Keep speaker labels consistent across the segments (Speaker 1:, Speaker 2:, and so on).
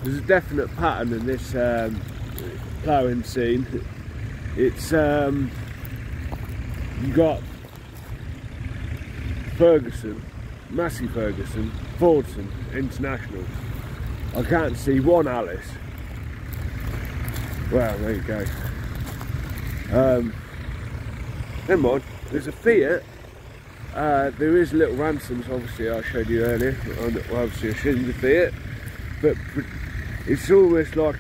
Speaker 1: there's a definite pattern in this ploughing scene. It's you got Ferguson, Massey Ferguson, Fordson, International. I can't see one Alice. Well, there you go. Never mind. There's a Fiat. There is little ransoms, obviously I showed you earlier. Well, obviously I showed you the Fiat, but it's almost like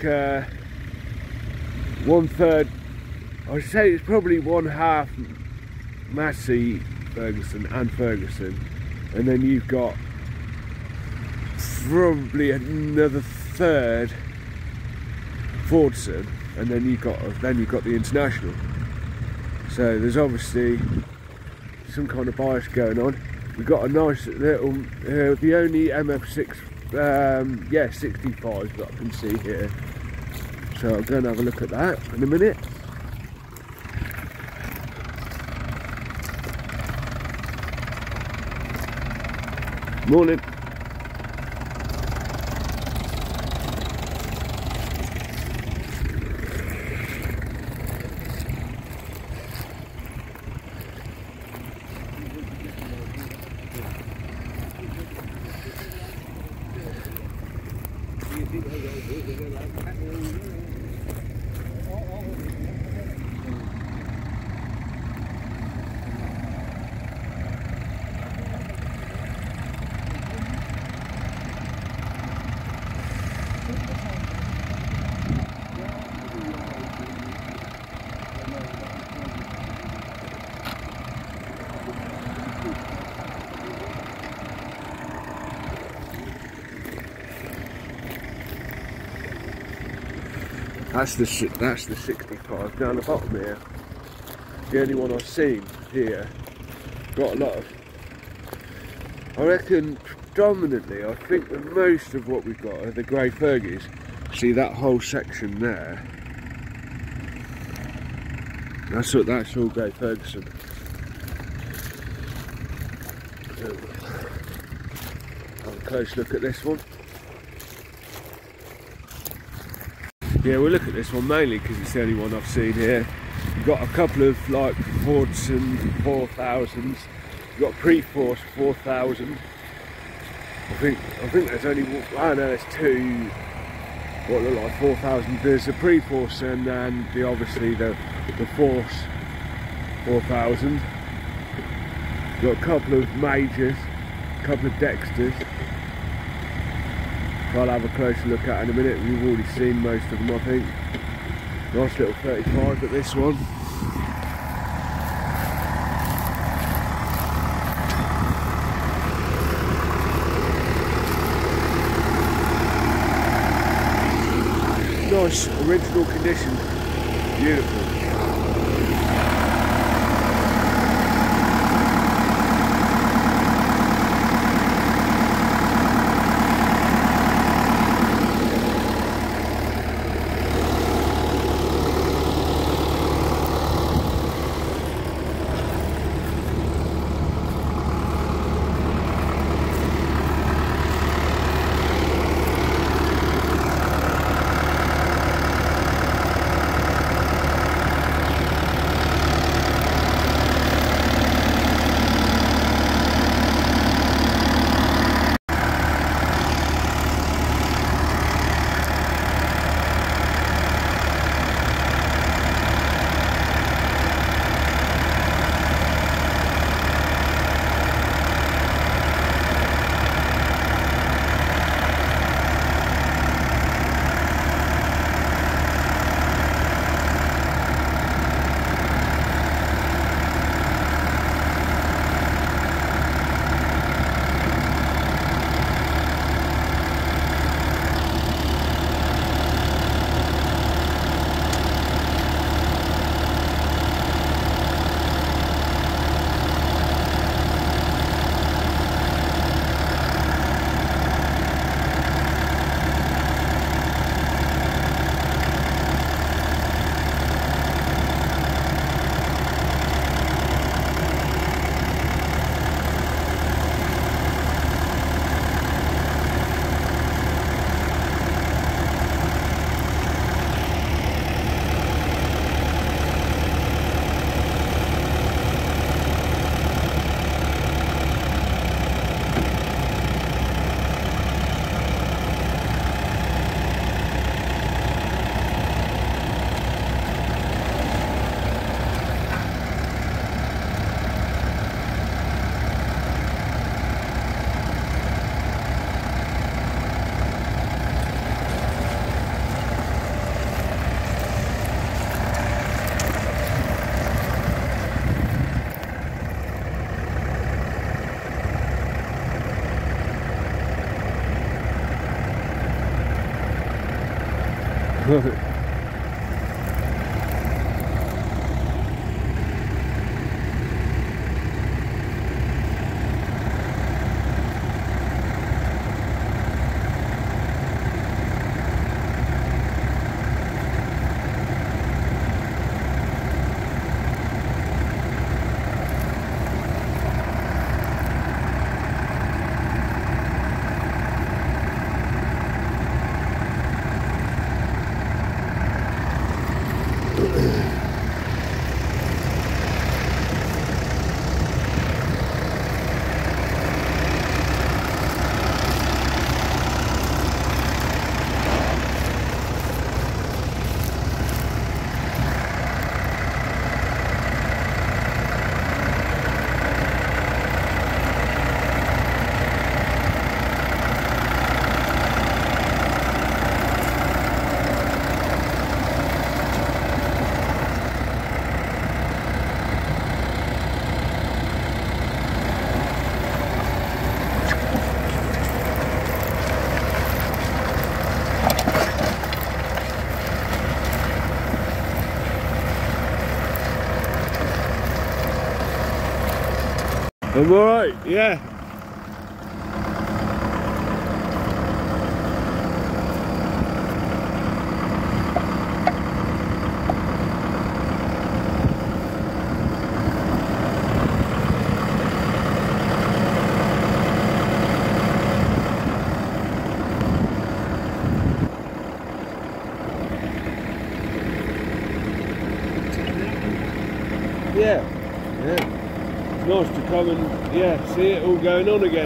Speaker 1: 1/3. I'd say it's probably 1/2 Massey Ferguson and Ferguson, and then you've got probably another 1/3 Fordson, and then you've got the International. So there's obviously some kind of bias going on. We've got a nice little, the only MF6, 65 that I can see here. So I'm going to have a look at that in a minute. Morning. That's the 65 down the bottom here. The only one I've seen here. Got a lot of. I reckon predominantly, I think that most of what we've got are the grey Fergies. See that whole section there? That's all grey Ferguson. Have a close look at this one. Yeah, we'll look at this one mainly because it's the only one I've seen here. You've got a couple of like Fordson 4000s. You've got pre-force 4000. I think there's only one. Oh no, there's two. What look like 4000. There's the pre-force and the obviously the force 4000. You've got a couple of majors, a couple of Dexters. I'll have a closer look at in a minute. We've already seen most of them, I think. Nice little 35 at this one. Nice original condition. Beautiful. I'm alright, yeah. Yeah, yeah. It's nice to come and, yeah, see it all going on again.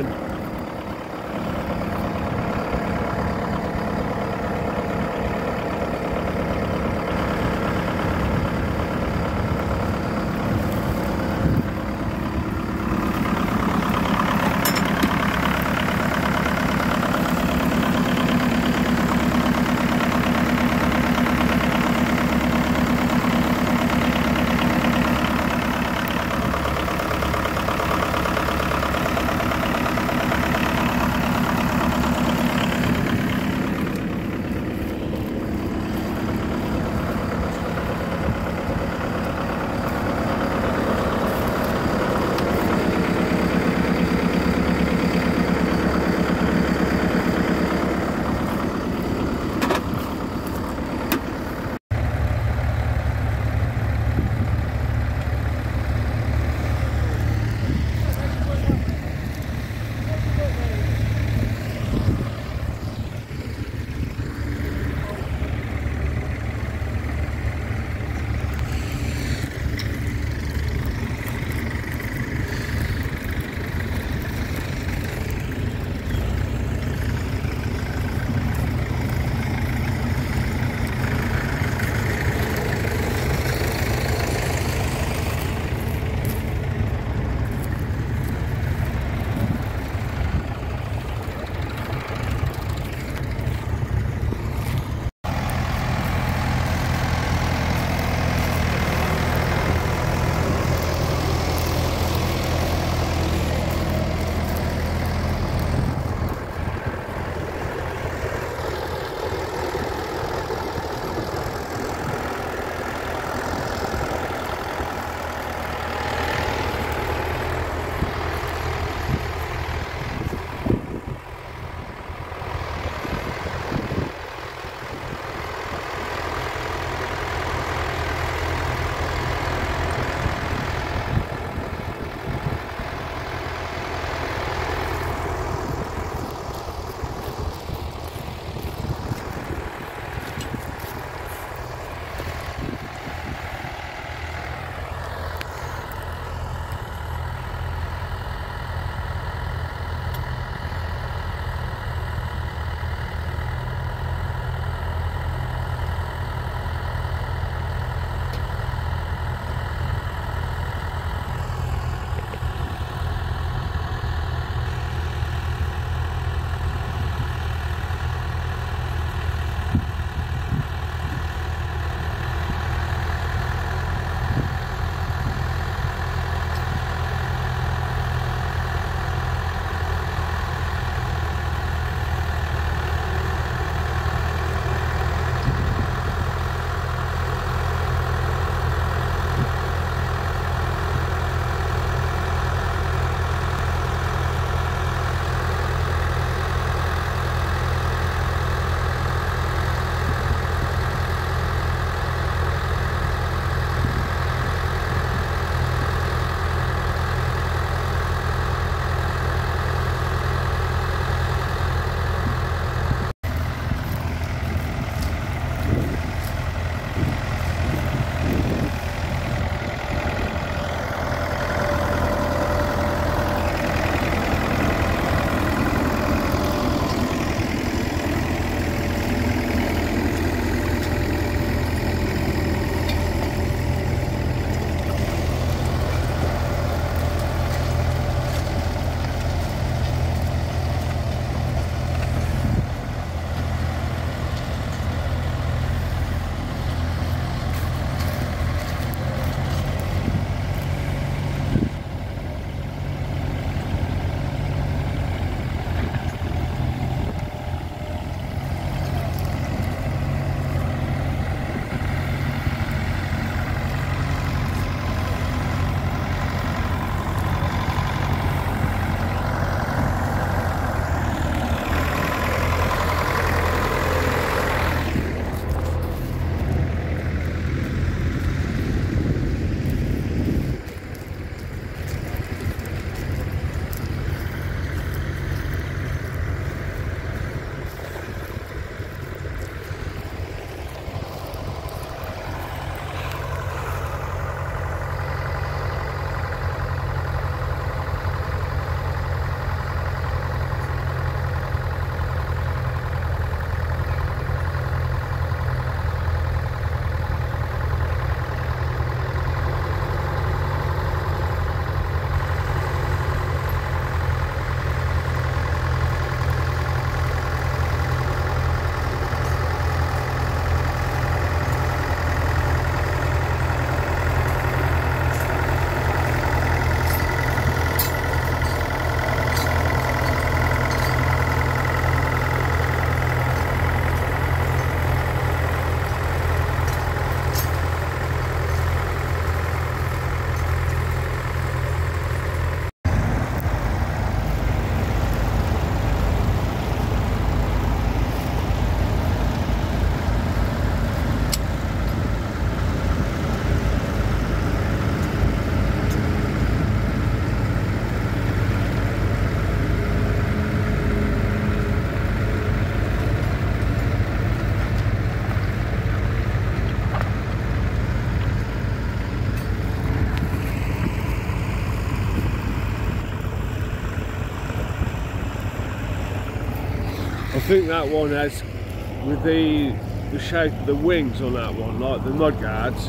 Speaker 1: think that one has, with the shape of the wings on that one, like the mudguards,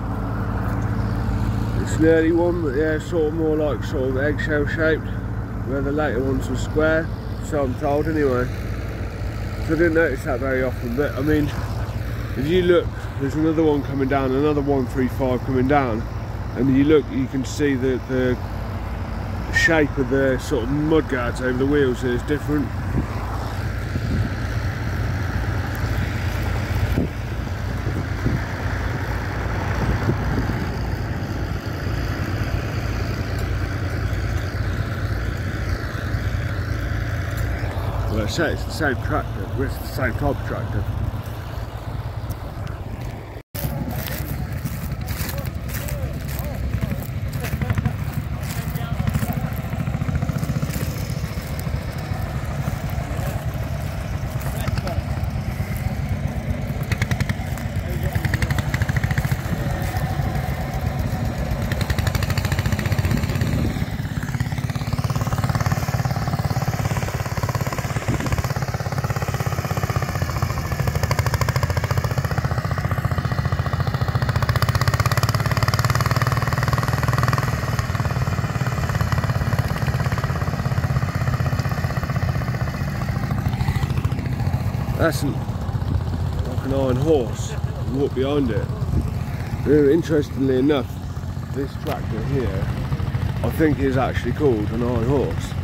Speaker 1: it's an early one, but yeah, sort of more like sort of eggshell shaped, where the later ones were square, so I'm told anyway. So I didn't notice that very often, but I mean, if you look, there's another one coming down, another 135 coming down, and you look, you can see that the shape of the sort of mudguards over the wheels is different. Well, I say it's the same tractor, it's the same type of tractor. That's like an iron horse. You walk behind it. Interestingly enough, this tractor here, I think is actually called an iron horse.